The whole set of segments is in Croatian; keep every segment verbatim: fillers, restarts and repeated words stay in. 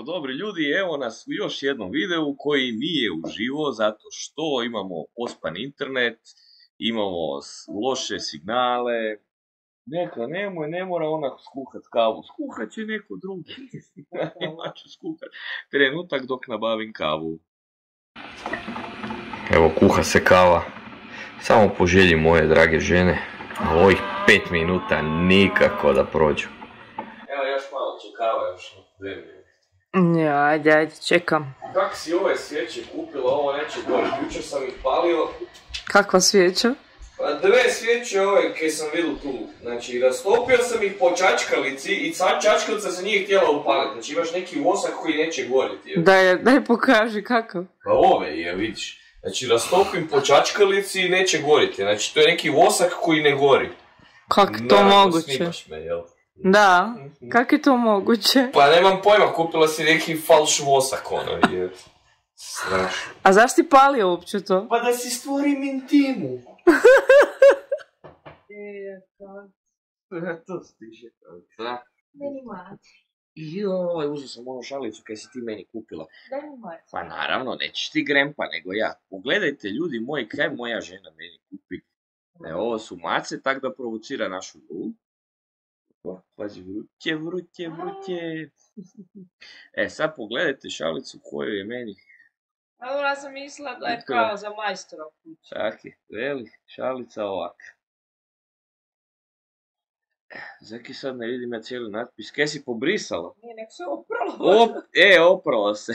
jutro, dobri ljudi, evo nas u još jednom videu koji nije uživo zato što imamo pospan internet, imamo loše signale. Neka, nemoj, ne mora ona skuhat kavu, skuhat će neko drugi. Ja ću skuhat trenutak dok nabavim kavu. Evo kuha se kava, samo po želji moje drage žene, a ovih pet minuta nikako da prođu. Evo još malo će kava, još dve minute. Ja, ajde, ajde, čekam. Kak si ove svijeće kupila, ovo neće gore, jučer sam ih palio. Kakva svijeća? Pa dve svijeće ove kaj sam vidio tu, znači rastopio sam ih po čačkalici i sad čačkalica se nije htjela upaliti, znači imaš neki vosak koji neće goriti. Daj, daj pokaži kakav. Pa ove je, vidiš. Znači rastopim po čačkalici i neće goriti, znači to je neki vosak koji ne gori. Kak to Naravno, moguće? snimaš me, jel? Da, kak je to moguće? Pa nemam pojma, kupila si neki falš vosak, ono, je strašno. A zašto ti palio uopće to? Pa da si stvorim intimu. E, to... To stiže, da. Meni mati. Joj, uzeo sam onu šalicu kaj si ti meni kupila. Daj mi mati. Pa naravno, nećeš ti grempa, nego ja. Pogledajte ljudi moji, kaj moja žena meni kupi. E, ovo su mace, tak da provocira našu ljubu. O, pazi, vruće, vruće, vruće. E, sad pogledajte šalicu koju je meni. A ona sam mislila da je kao za majstora kuće. Čak je, veli, šalica ovaka. Zaki sad ne vidim ja cijeli natpis, kaj si pobrisala? Nije, nek se opralo. Op, e, opralo se.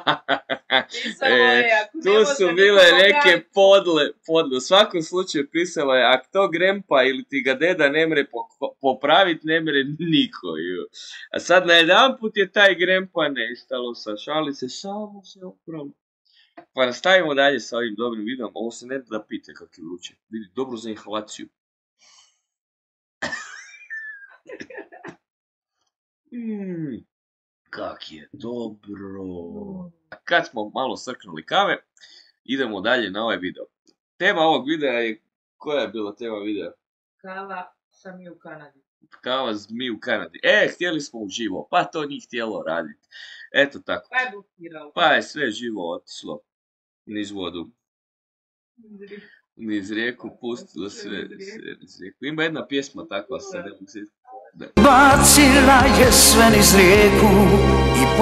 e, tu su bile neke podle, podle. U svakom slučaju pisalo je, ak to grempa ili ti ga deda ne mre popravit, ne mre niko. A sad najedanput je taj grempa nestalo sa šalice, samo se opralo. Pa nastavimo dalje sa ovim dobrim videom, ovo se ne da pite kak je vruće. Vidi, dobro za inhalaciju. Mm, kak je dobro. A kad smo malo srknuli kave, idemo dalje na ovaj video. Tema ovog videa je, koja je bila tema videa? Kava sa mi u Kanadi. Kava s mi u Kanadi. E, htjeli smo uživo, pa to nije htjelo raditi. Eto tako. Pa je blokirao. Pa je sve živo otišlo niz vodu. Niz rijeku, pustilo sve, sve niz rijeku. Ima jedna pjesma takva sa ne mogu se... Bacila je sve niz rijeku i...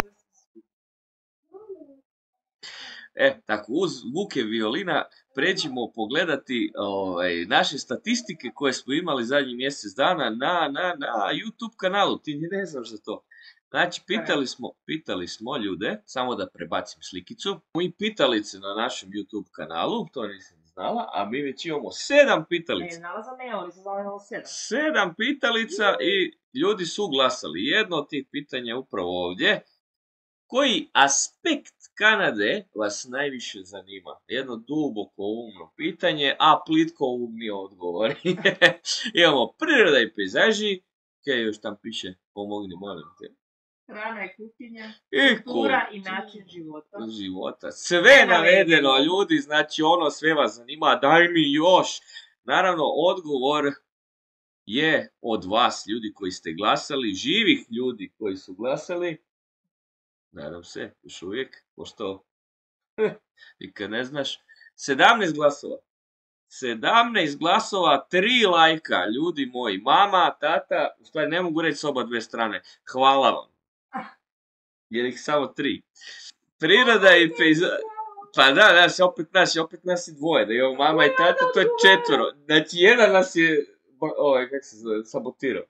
E, tako, uz zvuke violina pređimo pogledati ovaj, naše statistike koje smo imali zadnjih mjesec dana na, na, na YouTube kanalu. Ti ne znaš za to. Znači, pitali smo, pitali smo ljude, samo da prebacim slikicu, i pitalice na našem YouTube kanalu, to nisam znala, a mi već imamo sedam pitalica. Ne, znala sam ne, ali sam znala imamo sedam. Sedam pitalica i ljudi su glasali. Jedno od tih pitanja je upravo ovdje. Koji aspekt Kanade vas najviše zanima? Jedno duboko umno pitanje, a plitko umni odgovor. Imamo priroda i pejzaži, kaj još tam piše, pomogni molim te. Hrana i kuhinja, I kultura i način života. života. Sve navedeno, ljudi, znači ono sve vas zanima, daj mi još. Naravno, odgovor je od vas, ljudi koji ste glasali, živih ljudi koji su glasali. Nadam se, još uvijek, pošto nikad ne znaš. sedamnaest glasova. sedamnaest glasova, tri lajka, ljudi moji. Mama, tata, u stvari ne mogu reći s oba dve strane. Hvala vam. Jer ih samo tri. Priroda i pejzaž... Pa da, nas je opet nas, opet nas je dvoje. Da je mama i tata, to je četvoro. Znači, jedan nas je, ovaj, kako se zove, sabotirao.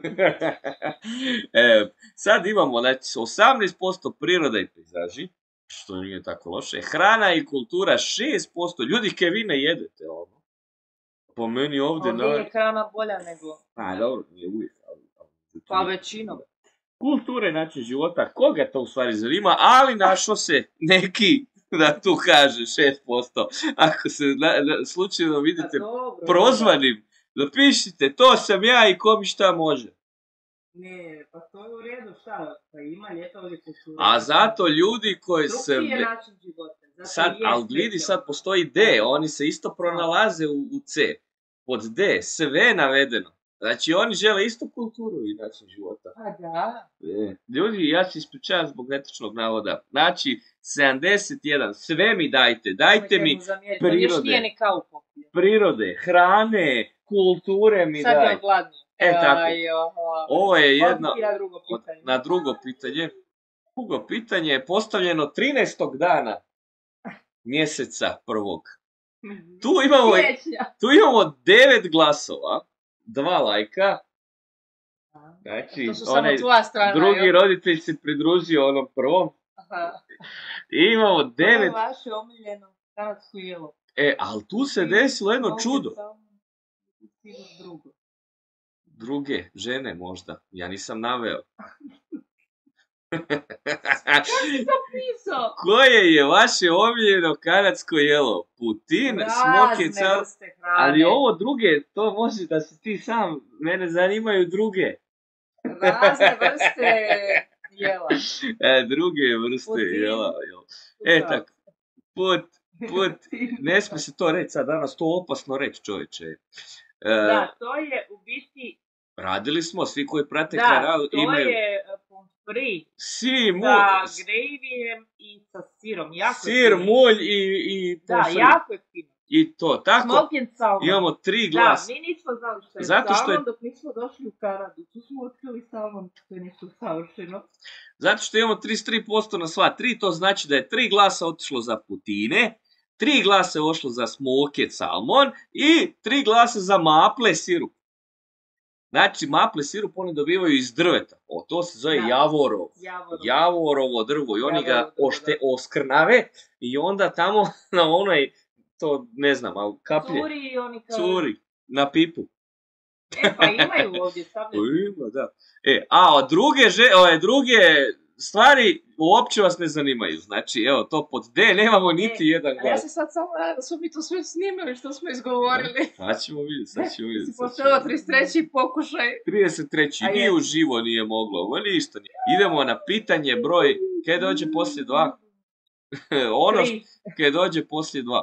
e, sad imamo, znači, osamnaest posto priroda i pejzaži, što nije tako loše. Hrana i kultura, šest posto. Ljudi, kaj vi ne jedete, ono. Po meni ovdje... Ovdje je hrana bolja nego... A, dobro, nije uvijek. Pa većinom. Kulture i način života, koga to u stvari zanima, ali našlo se neki, da tu kaže šest posto. Ako se na, na, slučajno vidite dobro, prozvanim, napišite, to sam ja i ko mi šta može. Ne, pa to je u redu, šta, pa ima ljeta ovdje kulture. A zato ljudi koji se... Drugi je način života. Sad, ali vidi, sad postoji D, oni se isto pronalaze u, u C. Pod D, sve navedeno. Znači, oni žele istu kulturu i način života. A da. E, ljudi, ja se ispričavam zbog netočnog navoda. Znači, sedamdeset jedan, sve mi dajte, dajte mi To još prirode. nije ni kao popio. prirode, hrane, kulture mi Sad je daj. gladni. E, tako. Aj, oho. Ovo je jedno, Odmah ja drugo od- pitanje. na drugo pitanje. Drugo pitanje je postavljeno trinaestog dana mjeseca prvog. Tu imamo, Siječnja. tu imamo devet glasova, dva lajka. Znači, To su samo onaj tvoja strana. drugi jel? roditelj se pridružio onom prvom. Aha. I imamo To je devet. vaše omiljeno kanadsko jelo. E, ali tu se desilo jedno Ovdje čudo. samo sigurno drugo. Druge žene možda. Ja nisam naveo. Pisao. Koje je vaše omiljeno kanadsko jelo? Putin, smoke, Razne cal... vrste hrane. Ali ovo druge, to može da si ti sam, mene zanimaju druge. Razne vrste jela. E, druge vrste Putin. jela. Jel. E, tako. Put, put, ne smije se to reći sad danas, to opasno reći čovječe. E, Da, to je u biti... radili smo, svi koji prate Da, kanal to imaju je pomfri si, mu, sa grevijem i sa sirom. Jako je sir, fino. mulj i, i Da, pomfri. jako je fino. I to, tako, Smoke and salmon. imamo tri Da, glasa. mi nismo znali što je Zato što je- salmon dok nismo došli u Kanadu. Tu smo otkrili salmon, što je nešto savršeno. Zato što imamo trideset tri posto na sva tri, to znači da je tri glasa otišlo za Putine, tri glasa je ošlo za smoked salmon i tri glasa za maple sirup. Znači, maple sirup oni dobivaju iz drveta. O, to se zove Da. javorov. Javor. Javorovo drvo i oni ga Javorovo drvo, ošte, oskrnave i onda tamo na onaj, to ne znam, ali kaplje, Curi i oni kao... curi, na pipu. E, pa imaju ovdje stavljaju. Ima, da. E, a od druge, že, ove, druge stvari uopće vas ne zanimaju. Znači, evo, to pod D nemamo niti jedan A ja glas. se sad samo nadam da smo mi to sve snimili što smo izgovorili. Sad ćemo vidjeti, sad ćemo vidjeti. Si sad pošto ćemo ovo vidjeti. trideset treći pokušaj. trideset treći A ni je. u živo nije moglo, ovo ništa nije. Idemo na pitanje broj, kaj dođe poslije dva? ono što, Tri. kaj dođe poslije dva.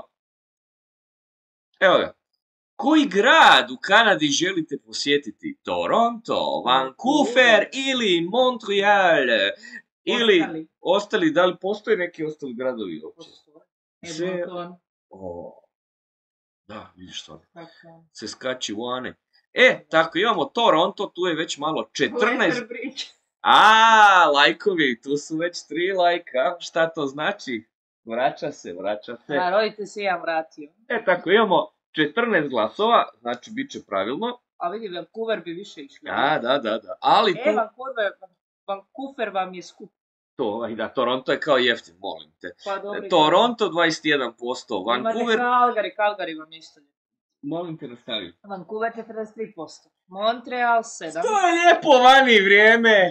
Evo ga. Koji grad u Kanadi želite posjetiti? Toronto, Vancouver ili Montreal? Ili Ostali. ostali, da li postoje neki ostali gradovi uopće? Sve- Edmonton. O, da, vidiš to. Tako. Se skači u ane. E, tako, imamo Toronto, tu je već malo četrnaest. Lethbridge. A, lajkovi, tu su već tri lajka. Šta to znači? Vraća se, vraća se. A, rodite se ja vratio. E, tako, imamo četrnaest glasova, znači bit će pravilno. A vidi, Vancouver bi više išlo. Da, da, da, da. Ali E, tu, Vancouver, Vancouver vam je skup. to, ovaj, da, Toronto je kao jeftin, molim te. Pa dobro. Toronto dvadeset jedan posto, Vancouver, Calgary, Calgary vam isto. molim te nastavi. Vancouver četrdeset tri posto. Montreal sedam. To je lijepo vani vrijeme.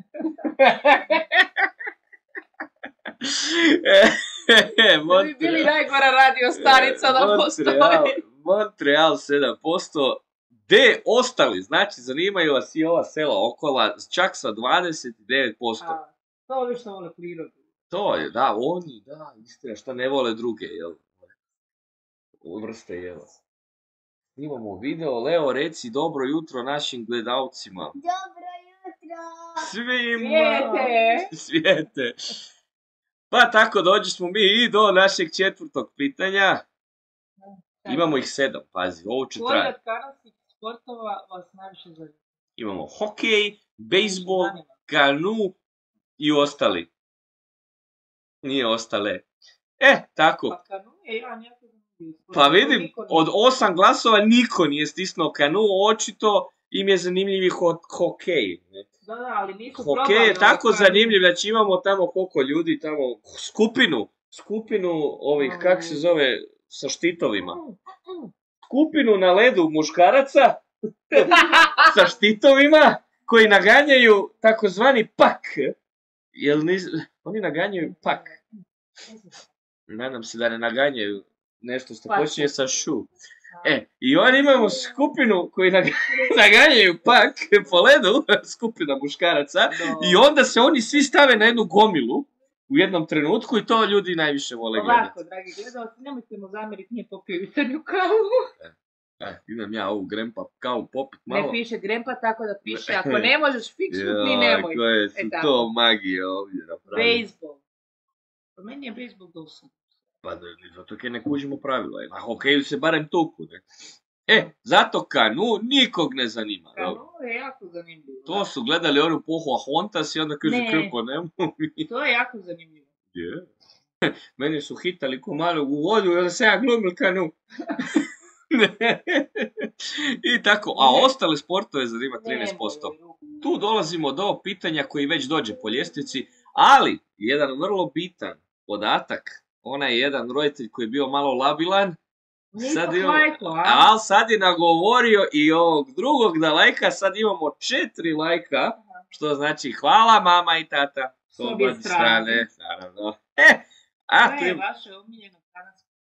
To bi bili najgora radio stanica da Montreal, postoji. Montreal sedam posto. D ostali, znači zanimaju vas i ova sela okola, čak sa dvadeset devet posto. A, to ovi što vole prirodu. To je, da, oni, da, istina, što ne vole druge, jel? Vrste jela. Imamo video, Leo, reci dobro jutro našim gledalcima. Dobro jutro! Svima! Svijete! Svijete! Pa tako dođi smo mi i do našeg četvrtog pitanja. Imamo ih sedam, pazi, ovo će Koji trajati. od kanadskih sportova vas najviše zanima? Imamo hokej, bejsbol, Zanima. kanu i ostali. Nije ostale. E, tako. Pa kanu je jedan jako zanimljiv sport. Pa vidim, Niko nije- od osam glasova niko nije stisnuo kanu, očito im je zanimljiv i ho- hokej. ne. Da, da, ali nisu Hokej je probali tako ovaj kanu. zanimljiv, znači imamo tamo koliko ljudi, tamo skupinu, skupinu ovih, kak se zove, sa štitovima. Skupinu na ledu muškaraca sa štitovima koji naganjaju takozvani pak. Jel nis... Oni naganjaju pak. Nadam se da ne naganjaju nešto što Pak. počinje sa šu. E, i oni imamo skupinu koji nag- naganjaju pak po ledu, skupina muškaraca, i onda se oni svi stave na jednu gomilu u jednom trenutku i to ljudi najviše vole gledati. Ovako, dragi gledalci, nemojte mu zamjeriti, nije popio jutarnju kavu. E, idem ja ovu grandpa kavu popit malo. Ne piše grandpa tako da piše, ako ne možeš fiksnut, ni nemoj. Koje su E, to magije ovdje napravili. Bejsbol. Po meni je bejsbol dosadno. Pa da, zato kaj ne kužimo pravila. Na hokeju se barem tuku, ne? E, zato kanu nikog ne zanima. Kanu je jako zanimljivo. To su gledali onu Pocahontas i onda kaže Ne. kako ne mogu. To je jako zanimljivo. Je. Meni su hitali ko malo u vodu, jer se ja glumil kanu. I tako, a ostale sportove zanima trinaest posto. Tu dolazimo do pitanja koji već dođe po ljestvici, ali jedan vrlo bitan podatak, onaj jedan roditelj koji je bio malo labilan, sad imamo, ali sad je nagovorio i ovog drugog da lajka, sad imamo četiri lajka, što znači hvala mama i tata, s obje strane, naravno. E, a to je vaše omiljeno kanadsko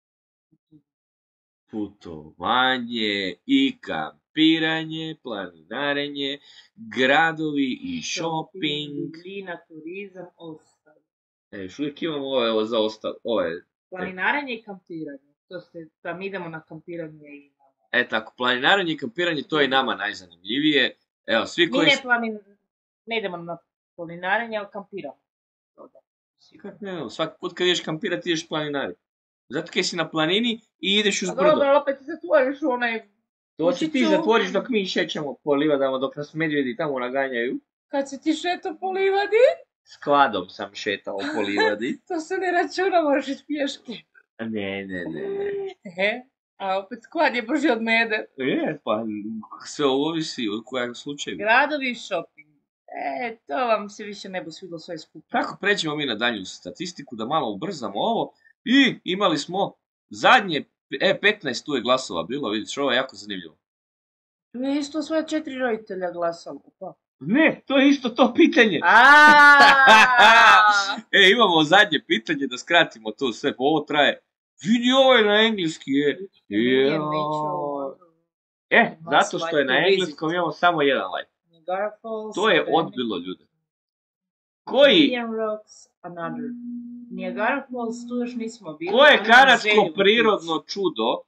putovanje i kampiranje, planinarenje, gradovi i shopping. Vina, turizam, ostalo. E, još uvijek imamo ove, ove za ostalo. Ove. Planinarenje i kampiranje. To ste, tam idemo na kampiranje i... E tako, planinarenje i kampiranje, to je nama najzanimljivije. Evo, svi koji... Mi ne, planin... ne idemo na planinarenje, ali kampiramo. Kako ne, svaki put kad ideš kampirati, ideš planinariti. Zato kaj si na planini i ideš uz a brdo. dobro, opet zatvoriš onaj... To će ti zatvoriš dok mi šećemo po livadama, dok nas medvjedi tamo naganjaju. Kad si ti šetao po livadi? S kladom sam šetao po livadi. To se ne računa, moraš iz pješke. Ne, ne, ne, ne. He, a opet klad je brži od mede. Je, pa sve ovisi od kojeg slučaju. Gradovi i shopping. E, to vam se više ne bo svidlo sve skupo. Tako, pređemo mi na dalju statistiku, da malo ubrzamo ovo. I imali smo zadnje, e, petnaest tu je glasova bilo, vidiš, ovo je jako zanimljivo. Tu je isto svoja četiri roditelja glasalo, pa. Ne, to je isto to pitanje. E, imamo zadnje pitanje, da skratimo to sve, pa ovo traje. Vidi, ovo je na engleski, je. E, zato što je na engleskom imamo samo jedan like. To je odbilo ljude. Koji? Niagara Falls, tu još nismo bili. Koje kanadsko prirodno čudo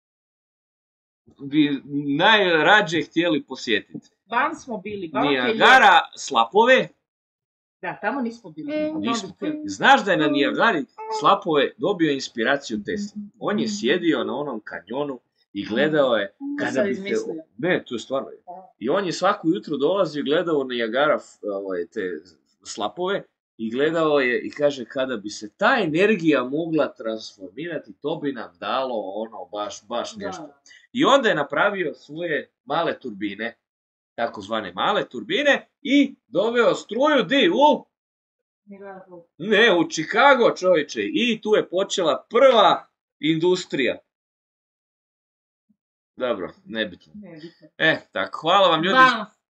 bi najrađe htjeli posjetiti? Ban smo bili. Niagara slapove? Da, tamo nismo bili. Nismo. Znaš da je na Niagari slapove dobio inspiraciju Tesla? On je sjedio na onom kanjonu i gledao je kada bi se... Ne, to je stvarno. I on je svako jutro dolazio i gledao Niagara te slapove i gledao je i kaže kada bi se ta energija mogla transformirati, to bi nam dalo ono baš, baš nešto. I onda je napravio svoje male turbine, takozvane male turbine i doveo struju di u... Ne, u Chicago, čovječe. I tu je počela prva industrija. Dobro, nebitno. E, tako, hvala vam ljudi.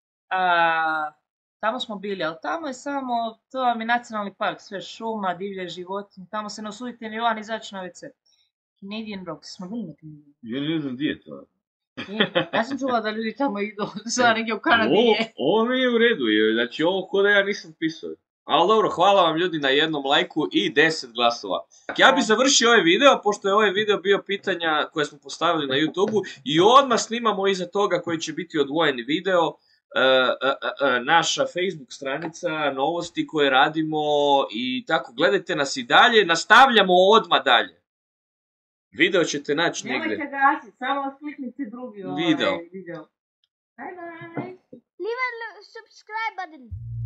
Tamo smo bili, ali tamo je samo, to vam je nacionalni park, sve šuma, divlje životinje, tamo se ne usudite ni van izaći na ve ce. Canadian Rocks, smo bili na Canadian. Ja ne znam gdje je to. Ja sam čula da ljudi tamo idu, sada negdje u Kanadi je. Ovo mi je u redu, znači ovo ko da ja nisam pisao. Ali dobro, hvala vam ljudi na jednom lajku i deset glasova. Ja bih završio ovaj video, pošto je ovaj video bio pitanja koje smo postavili na YouTube-u i odmah snimamo iza toga koji će biti odvojeni video. Uh, uh, uh, naša Facebook stranica, novosti koje radimo i tako, gledajte nas i dalje, nastavljamo odmah dalje. Video ćete naći negdje. Nemojte gasiti, samo kliknite drugi video. video. Bye bye. Leave a subscribe button.